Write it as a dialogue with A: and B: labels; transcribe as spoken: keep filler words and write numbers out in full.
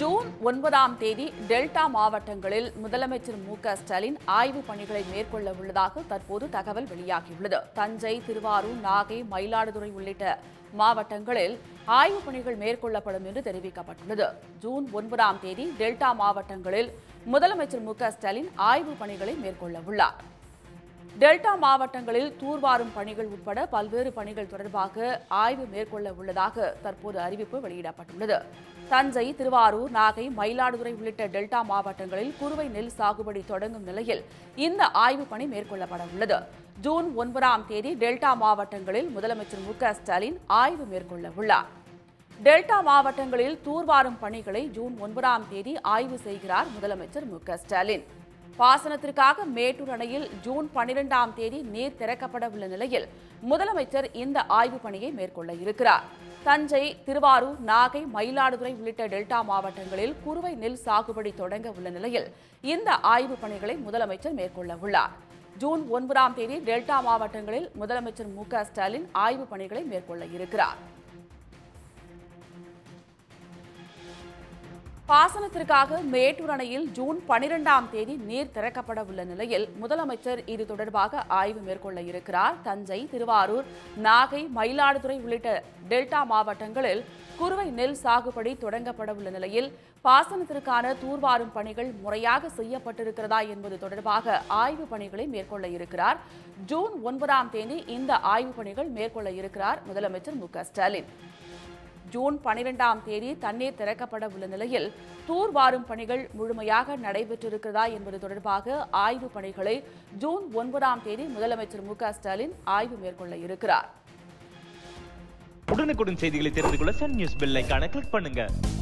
A: June ஒன்பதாம் தேதி delta மாவட்டங்களில் முதலமைச்சர் மு க ஸ்டாலின் ஆய்வுப் பணிகளை மேற்கொள்ள உள்ளதாக தற்போது தகவல் வெளியாகியுள்ளது. தஞ்சை, திருவாரூர், நாகை, மயிலாடுதுறை உள்ளிட்ட மாவட்டங்களில் ஆய்வுப் பணிகள் மேற்கொள்ளப்படும் என்று தெரிவிக்கப்பட்டுள்ளது. ஜூன் ஒன்பதாம் தேதி டெல்டா மாவட்டங்களில் முதலமைச்சர் மு க ஸ்டாலின் ஆய்வுப் பணிகளை மேற்கொள்ள உள்ளார். டெல்டா மாவட்டங்களில் தூர்வாரும் பணிகள் உட்பட பல்வேறு பணிகள் தொடர்பாக ஆய்வு மேற்கொள்ள உள்ளதாக தற்போது அறிவிப்பு வெளியிடப்பட்டுள்ளது. தஞ்சை, திருவாரூர், நாகை, மயிலாடுதுறை உள்ளிட்ட டெல்டா மாவட்டங்களில் குறுவை நெல் சாகுபடி தொடங்கும் நிலையில் இந்த ஆய்வுப் பணி மேற்கொள்ளப்பட உள்ளது. ஜூன் ஒன்பதாம் தேதி டெல்டா மாவட்டங்களில் முதலமைச்சர் மு க ஸ்டாலின் ஆய்வு மேற்கொள்ள உள்ளார். டெல்டா மாவட்டங்களில் தூர்வாரும் பணிகளை ஜூன் ஒன்பதாம் தேதி ஆய்வு செய்கிறார் முதலமைச்சர் மு க ஸ்டாலின். பாசனத்திற்காக மேட்டூர் அணையில் ஜூன் பனிரெண்டாம் தேதி நீர் திறக்கப்பட உள்ள நிலையில் முதலமைச்சர் இந்த ஆய்வுப் பணியை மேற்கொள்ள இருக்கிறார். தஞ்சை, திருவாரூர், நாகை, மயிலாடுதுறை உள்ளிட்ட டெல்டா மாவட்டங்களில் குறுவை நெல் சாகுபடி தொடங்க உள்ள நிலையில் இந்த ஆய்வுப் பணிகளை முதலமைச்சர் மேற்கொள்ள உள்ளார். ஜூன் ஒன்பதாம் தேதி டெல்டா மாவட்டங்களில் முதலமைச்சர் மு க ஸ்டாலின் ஆய்வுப் பணிகளை மேற்கொள்ள இருக்கிறார். பாசனத்திற்காக மேட்டூர் அணையில் ஜூன் பனிரெண்டாம் தேதி நீர் திறக்கப்பட உள்ள நிலையில் முதலமைச்சர் இது தொடர்பாக ஆய்வு மேற்கொள்ள இருக்கிறார். தஞ்சை, திருவாரூர், நாகை, மயிலாடுதுறை உள்ளிட்ட டெல்டா மாவட்டங்களில் குறுவை நெல் சாகுபடி தொடங்கப்பட உள்ள நிலையில் பாசனத்திற்கான தூர்வாரும் பணிகள் முறையாக செய்யப்பட்டிருக்கிறதா என்பது தொடர்பாக ஆய்வு பணிகளை மேற்கொள்ள இருக்கிறார். ஜூன் ஒன்பதாம் தேதி இந்த ஆய்வுப் பணிகள் மேற்கொள்ள இருக்கிறார் முதலமைச்சர் மு க ஸ்டாலின். ஜூன் பனிரெண்டாம் தேதி தண்ணீர் திறக்கப்பட உள்ள நிலையில் தூர்வாரும் பணிகள் முழுமையாக நடைபெற்றிருக்கிறதா என்பது தொடர்பாக ஆய்வுப் பணிகளை ஜூன் ஒன்பதாம் தேதி முதலமைச்சர் மு க ஸ்டாலின் ஆய்வு மேற்கொள்ள இருக்கிறார்.
B: உடனுக்குடன் செய்திகளை தெரிந்து கொள்ள சன் நியூஸ் பெல் ஐகானை கிளிக் பண்ணுங்க.